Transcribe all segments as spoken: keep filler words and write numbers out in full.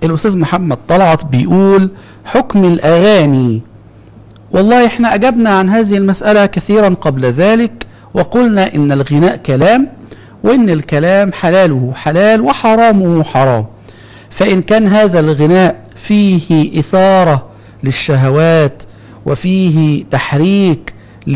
الأستاذ محمد طلعت بيقول حكم الأغاني. والله احنا أجبنا عن هذه المسألة كثيرا قبل ذلك، وقلنا إن الغناء كلام، وإن الكلام حلاله حلال وحرامه حرام. فإن كان هذا الغناء فيه إثارة للشهوات وفيه تحريك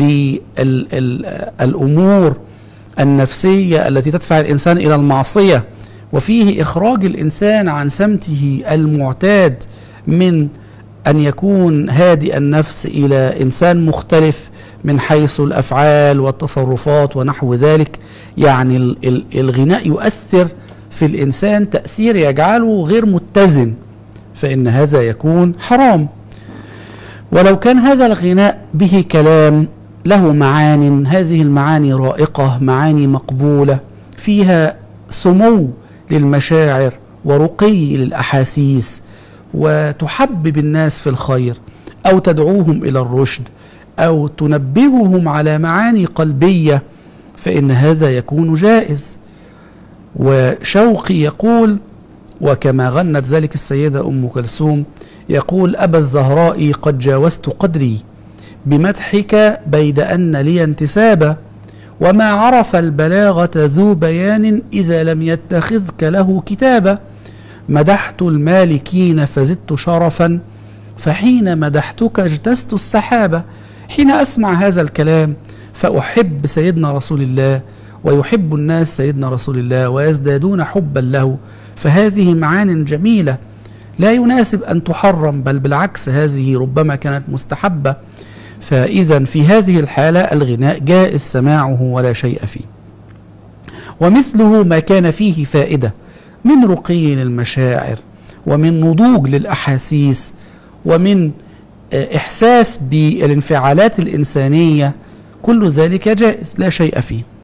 للأمور النفسية التي تدفع الإنسان إلى المعصية، وفيه إخراج الإنسان عن سمته المعتاد من أن يكون هادئ النفس إلى إنسان مختلف من حيث الأفعال والتصرفات ونحو ذلك، يعني الغناء يؤثر في الإنسان تأثير يجعله غير متزن، فإن هذا يكون حرام. ولو كان هذا الغناء به كلام له معان، هذه المعاني رائقة، معاني مقبولة فيها سمو للمشاعر ورقي للأحاسيس، وتحبب الناس في الخير أو تدعوهم إلى الرشد أو تنبههم على معاني قلبية، فإن هذا يكون جائز. وشوقي يقول، وكما غنت ذلك السيدة أم كلثوم، يقول: أبا الزهراء قد جاوزت قدري بمدحك بيد أن لي انتسابا، وما عرف البلاغة ذو بيان إذا لم يتخذك له كتابا، مدحت المالكين فزدت شرفا فحين مدحتك اجتزت السحابة. حين أسمع هذا الكلام فأحب سيدنا رسول الله، ويحب الناس سيدنا رسول الله ويزدادون حبا له، فهذه معان جميلة لا يناسب أن تحرم، بل بالعكس هذه ربما كانت مستحبة. فإذا في هذه الحالة الغناء جائز سماعه ولا شيء فيه. ومثله ما كان فيه فائدة من رقي للمشاعر ومن نضوج للأحاسيس ومن إحساس بالانفعالات الإنسانية، كل ذلك جائز لا شيء فيه.